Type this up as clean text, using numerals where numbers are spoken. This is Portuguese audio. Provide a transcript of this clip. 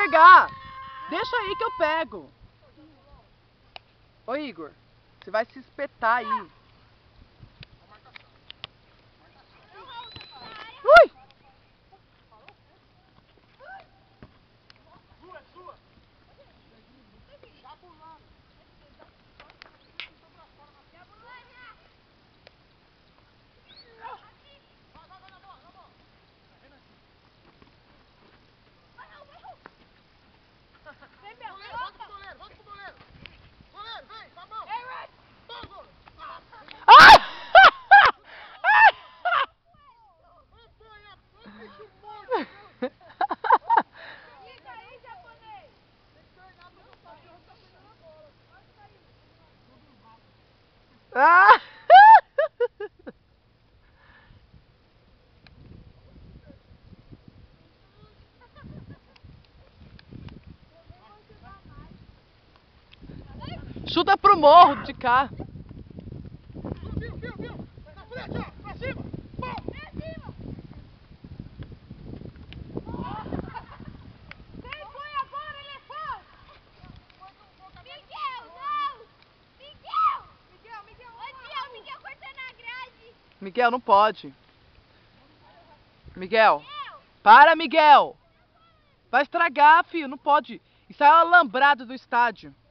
pegar. Deixa aí que eu pego. Ô Igor, você vai se espetar aí. Ui! Ah! Chuta pro morro de cá. Na frente, ó, pra cima. Bom. Pra cima. Quem foi agora, elefante? Miguel, não! Miguel! Miguel cortando a grade. Miguel, não pode. Miguel. Para, Miguel. Vai estragar, filho. Não pode. Isso é o alambrado do estádio.